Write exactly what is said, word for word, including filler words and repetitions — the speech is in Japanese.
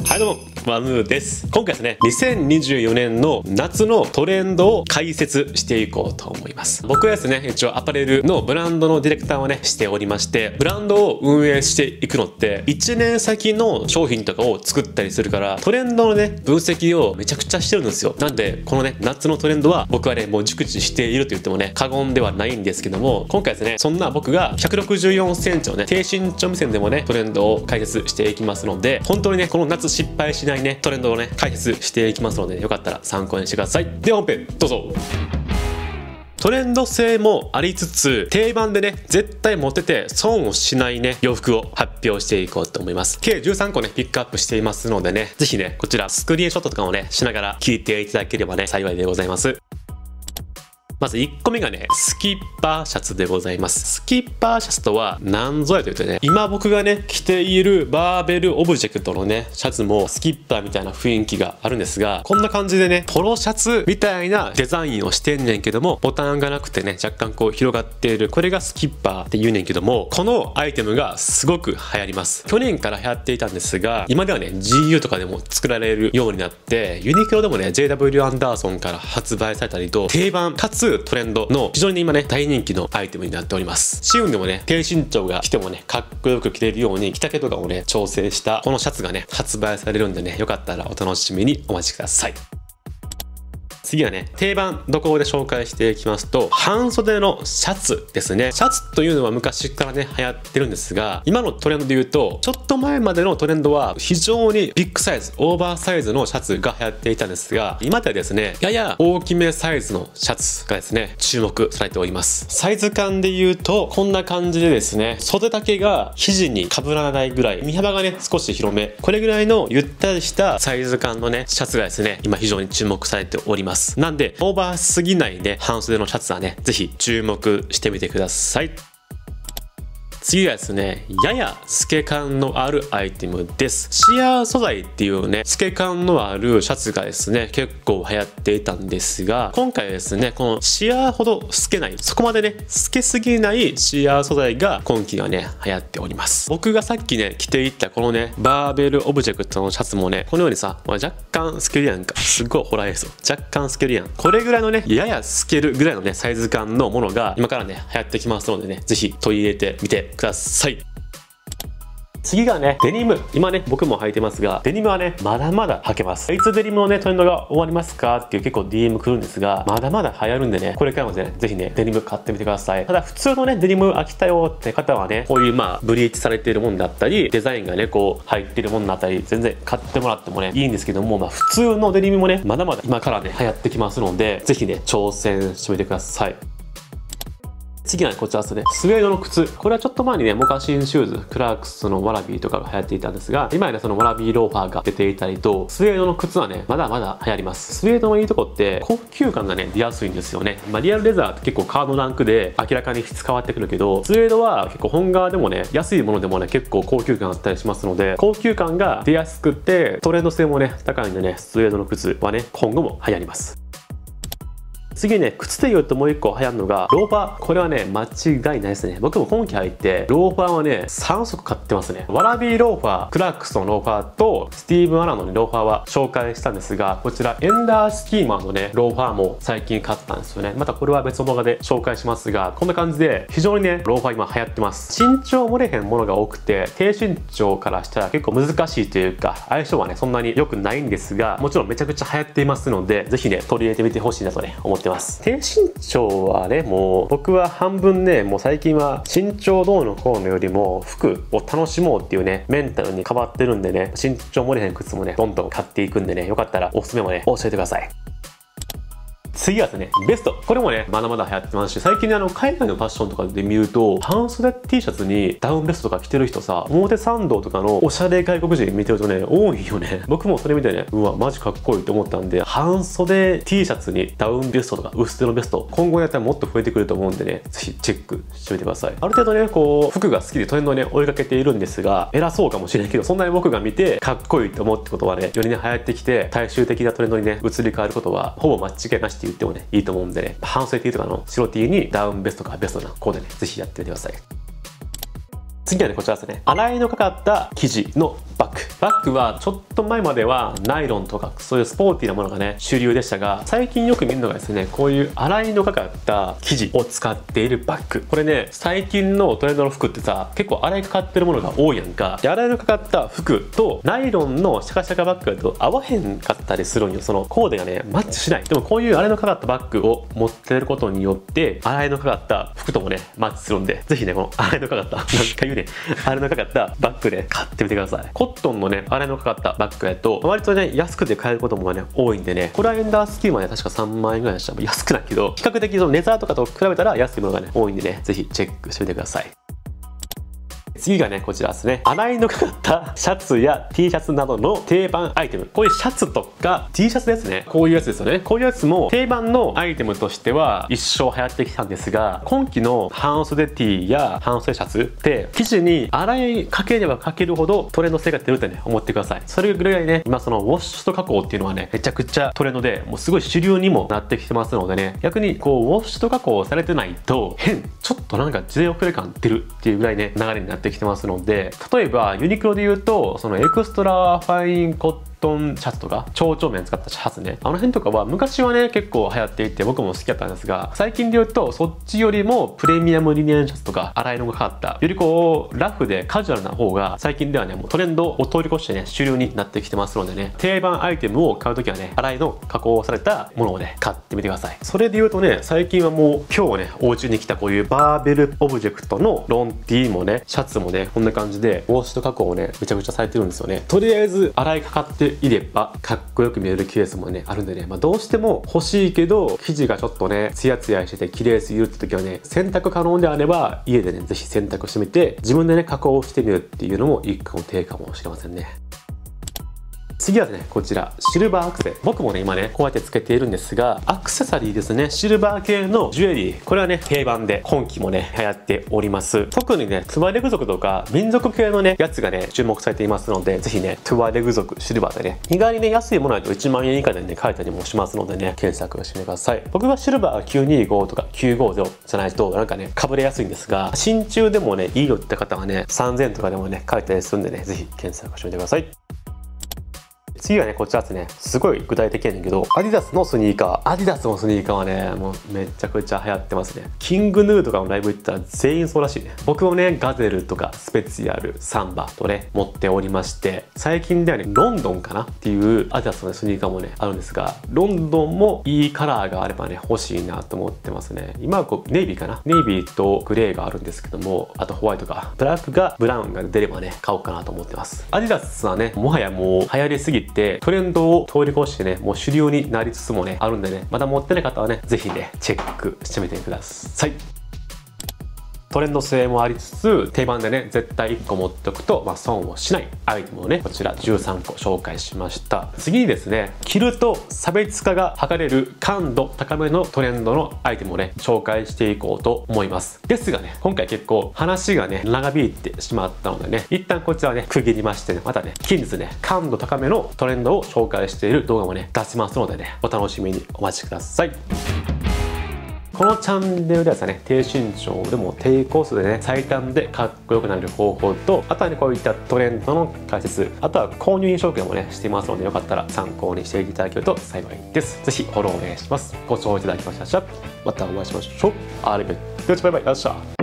はいどうも、ワムです。今回ですね、にせんにじゅうよねんの夏のトレンドを解説していこうと思います。僕はですね、一応アパレルのブランドのディレクターをね、しておりまして、ブランドを運営していくのって、いちねん先の商品とかを作ったりするから、トレンドのね、分析をめちゃくちゃしてるんですよ。なんで、このね、夏のトレンドは、僕はね、もう熟知していると言ってもね、過言ではないんですけども、今回ですね、そんな僕がひゃくろくじゅうよんセンチのね、低身長目線でもね、トレンドを解説していきますので、本当にね、この夏失敗しないね、トレンドをね、解説していきますので、よかったら参考にしてください。では本編、どうぞ。トレンド性もありつつ、定番でね、絶対持ってて損をしないね、洋服を発表していこうと思います。計じゅうさんこね、ピックアップしていますのでね、ぜひね、こちらスクリーンショットとかもね、しながら聞いていただければね、幸いでございます。まずいっこめがね、スキッパーシャツでございます。スキッパーシャツとは何ぞやというとね、今僕がね、着ているバーベルオブジェクトのね、シャツもスキッパーみたいな雰囲気があるんですが、こんな感じでね、ポロシャツみたいなデザインをしてんねんけども、ボタンがなくてね、若干こう広がっている、これがスキッパーって言うねんけども、このアイテムがすごく流行ります。去年から流行っていたんですが、今ではね、ジーユー とかでも作られるようになって、ユニクロでもね、ジェイダブリュー アンダーソンから発売されたりと、定番かつトレンドの非常に今ね、大人気のアイテムになっております。シウンでもね、低身長が着てもね、かっこよく着れるように、着丈とかをね、調整したこのシャツがね、発売されるんでね、よかったらお楽しみにお待ちください。次はね、定番どこで紹介していきますと、半袖のシャツですね。シャツというのは昔からね、流行ってるんですが、今のトレンドで言うと、ちょっと前までのトレンドは非常にビッグサイズ、オーバーサイズのシャツが流行っていたんですが、今ではですね、やや大きめサイズのシャツがですね、注目されております。サイズ感で言うと、こんな感じでですね、袖丈が肘に被らないぐらい、身幅がね、少し広め、これぐらいのゆったりしたサイズ感のね、シャツがですね、今非常に注目されております。なんで、オーバーすぎないね、半袖のシャツはね、ぜひ注目してみてください。次はですね、やや透け感のあるアイテムです。シアー素材っていうね、透け感のあるシャツがですね、結構流行っていたんですが、今回はですね、このシアーほど透けない、そこまでね、透けすぎないシアー素材が今季はね、流行っております。僕がさっきね、着ていったこのね、バーベルオブジェクトのシャツもね、このようにさ、若干透けるやんか。すっごいホラー映像。若干透けるやん。これぐらいのね、やや透けるぐらいのね、サイズ感のものが今からね、流行ってきますのでね、ぜひ取り入れてみてください。次がね、デニム。今ね、僕も履いてますが、デニムはね、まだまだ履けます。いつデニムのね、トレンドが終わりますかっていう結構 ディーエム 来るんですが、まだまだ流行るんでね、これからもね、ぜひね、デニム買ってみてください。ただ、普通のね、デニム飽きたよって方はね、こういうまあ、ブリーチされているものだったり、デザインがね、こう、入っているものだったり、全然買ってもらってもね、いいんですけども、まあ、普通のデニムもね、まだまだ今からね、流行ってきますので、ぜひね、挑戦してみてください。次はね、こちらですね。スウェードの靴。これはちょっと前にね、モカシンシューズ、クラークスのワラビーとかが流行っていたんですが、今やね、そのワラビーローファーが出ていたりと、スウェードの靴はね、まだまだ流行ります。スウェードのいいとこって、高級感がね、出やすいんですよね。まあ、リアルレザーって結構カードランクで明らかに質変わってくるけど、スウェードは結構本革でもね、安いものでもね、結構高級感あったりしますので、高級感が出やすくて、トレンド性もね、高いんでね、スウェードの靴はね、今後も流行ります。次ね、靴で言うともう一個流行るのが、ローファー。これはね、間違いないですね。僕も今季入って、ローファーはね、さんそく買ってますね。ワラビーローファー、クラークスのローファーと、スティーブン・アラノのローファーは紹介したんですが、こちら、エンダースキーマーのね、ローファーも最近買ったんですよね。またこれは別の動画で紹介しますが、こんな感じで、非常にね、ローファー今流行ってます。身長漏れへんものが多くて、低身長からしたら結構難しいというか、相性はね、そんなに良くないんですが、もちろんめちゃくちゃ流行っていますので、ぜひね、取り入れてみてほしいなとね、思ってます。低身長はね、もう僕は半分ね、もう最近は身長どうのこうのよりも服を楽しもうっていうね、メンタルに変わってるんでね、身長漏れへん靴もね、どんどん買っていくんでね、よかったらおすすめもね、教えてください。次はですね、ベスト。これもね、まだまだ流行ってますし、最近ね、あの、海外のファッションとかで見ると、半袖 T シャツにダウンベストとか着てる人さ、表参道とかのおしゃれ外国人見てるとね、多いよね。僕もそれ見てね、うわ、マジかっこいいと思ったんで、半袖 T シャツにダウンベストとか薄手のベスト、今後やったらもっと増えてくると思うんでね、ぜひチェックしてみてください。ある程度ね、こう、服が好きでトレンドをね、追いかけているんですが、偉そうかもしれないけど、そんなに僕が見て、かっこいいと思うってことはね、よりね、流行ってきて、大衆的なトレンドにね、移り変わることは、ほぼ間違いなしって言ってもね、いいと思うんでね、半袖 T とかの白 T にダウンベストとかベストなコーデね、ぜひやってみてください。次はね、こちらですね。洗いのかかった生地のバッグ。バッグはちょっと前まではナイロンとかそういうスポーティーなものがね主流でしたが、最近よく見るのがですね、こういう洗いのかかった生地を使っているバッグ。これね、最近のトレンドの服ってさ、結構洗いかかってるものが多いやんか。で、洗いのかかった服とナイロンのシャカシャカバッグだと合わへんかったりするんよ。そのコーデがねマッチしない。でもこういう洗いのかかったバッグを持ってることによって洗いのかかった服ともねマッチするんで、ぜひねこの洗いのかかったなんか言うね洗いのかかったバッグで買ってみてください。コットンのね洗いのかかったバッグやと割とね安くて買えることもね多いんでね、これはエンダースキーはね確かさんまんえんぐらいでした。安くないけど比較的そのネザーとかと比べたら安いものがね多いんでね、ぜひチェックしてみてください。次がねこちらですね。洗いのかかったシャツや T シャツなどの定番アイテム。こういうシャツとか T シャツですね。こういうやつですよね。こういうやつも定番のアイテムとしては一生流行ってきたんですが、今季の半袖 T や半袖シャツって生地に洗いかければかけるほどトレンド性が出るってね思ってください。それぐらいね今そのウォッシュと加工っていうのはねめちゃくちゃトレンドで、もうすごい主流にもなってきてますのでね、逆にこうウォッシュと加工されてないと変ちょっとなんか時代遅れ感出るっていうぐらいね流れになってきてますので、例えばユニクロで言うとそのエクストラファインコットンシャツとか蝶々面使ったシャツね、あの辺とかは昔はね結構流行っていて僕も好きだったんですが、最近で言うとそっちよりもプレミアムリネンシャツとか洗いのがかかったよりこうラフでカジュアルな方が最近ではねもうトレンドを通り越してね主流になってきてますのでね、定番アイテムを買うときはね洗いの加工されたものをね買ってみてください。それで言うとね、最近はもう今日ねお家に来たこういうバーベルオブジェクトのロン T もねシャツもねこんな感じでウォッシュと加工をねめちゃくちゃされてるんですよね。とりあえず洗いかかっていればかっこよく見えるケースもねあるんでね、まあ、どうしても欲しいけど生地がちょっとねツヤツヤしてて綺麗すぎるって時はね、洗濯可能であれば家でねぜひ洗濯してみて自分でね加工してみるっていうのも一個の手かもしれませんね。次はねこちらシルバーアクセ。僕もね今ねこうやってつけているんですが、アクセサリーですね。シルバー系のジュエリー、これはね定番で今季もね流行っております。特にねトゥアレグ族とか民族系のねやつがね注目されていますので、ぜひねトゥアレグ族シルバーでね意外にね安いものだといちまんえん以下でね買えたりもしますのでね検索してみてください。僕はシルバーきゅうにごとかきゅうごゼロじゃないとなんかねかぶれやすいんですが、真鍮でもねいいよって方はねさんぜんえんとかでもね買えたりするんでねぜひ検索してみてください。次はねこちらですね。すごい具体的やねんけど、アディダスのスニーカー。アディダスのスニーカーはねもうめちゃくちゃ流行ってますね。キングヌーとかのライブ行ったら全員そうらしいね。僕もねガゼルとかスペツィアル、サンバとね持っておりまして、最近ではねロンドンかなっていうアディダスのスニーカーもねあるんですが、ロンドンもいいカラーがあればね欲しいなと思ってますね。今はこうネイビーかな、ネイビーとグレーがあるんですけども、あとホワイトかブラックがブラウンが出ればね買おうかなと思ってます。アディダスはねもはやもう流行りすぎてトレンドを通り越してねもう主流になりつつもねあるんでね、まだ持ってない方はねぜひねチェックしてみてください。トレンド性もありつつ定番でね絶対いっこ持っておくと、まあ、損をしないアイテムをねこちらじゅうさんこ紹介しました。次にですね着ると差別化が図れる感度高めのトレンドのアイテムをね紹介していこうと思います。ですがね今回結構話がね長引いてしまったのでね一旦こちらね区切りましてね、またね近日ね感度高めのトレンドを紹介している動画もね出しますのでねお楽しみにお待ちください。このチャンネルではですね低身長でも低コストでね最短でかっこよくなれる方法と、あとはねこういったトレンドの解説、あとは購入紹介もねしていますので、よかったら参考にしていただけると幸いです。ぜひフォローお願いします。ご視聴いただきました。またお会いしましょう。ありがとうございました。バイバイ。よっしゃ。